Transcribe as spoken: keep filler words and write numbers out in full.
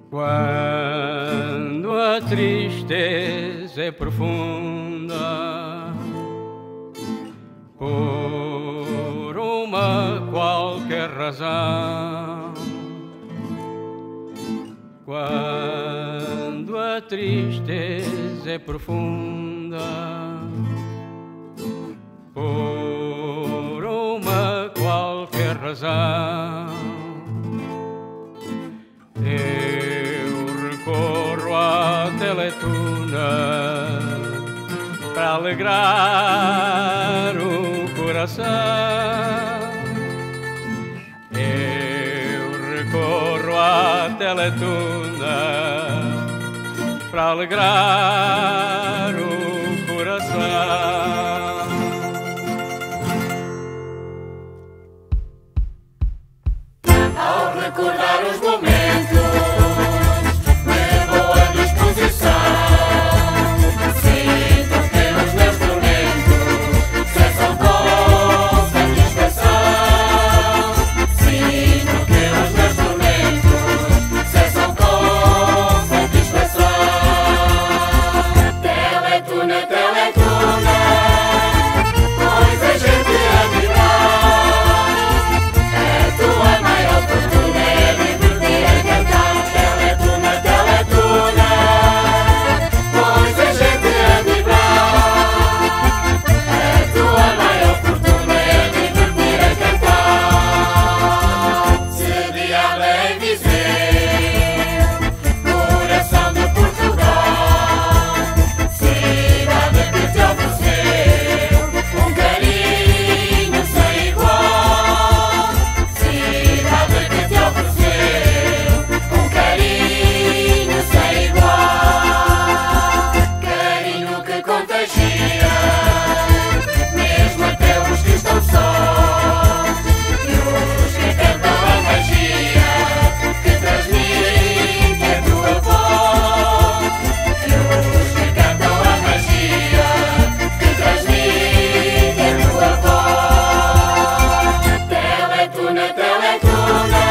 Quando a tristeza é profunda, por uma qualquer razão, quando a tristeza é profunda, por uma qualquer razão, eu recorro à teletuna para alegrar o coração. Eu recorro à teletuna para alegrar o coração. Ao recordar os momentos de boa disposição, sinto que os meus tormentos cessam com satisfação. Sinto que os meus tormentos cessam com satisfação. Teletuna, teletuna, pois a gente a vibrar. É tua maior fortuna, é divertir a cantar. Teletuna, teletuna, pois a gente a vibrar. É tua maior fortuna, é divertir a cantar. Sediada em Viseu, coração de Portugal, cidade que te ofereceu um carinho sem igual. Cidade que te ofereceu um carinho sem igual. Carinho que contagia, mesmo até os que estão sós, e os que cantam a magia que transmite a tua voz. E os que cantam a magia que transmite a tua voz. Teletuna, teletuna,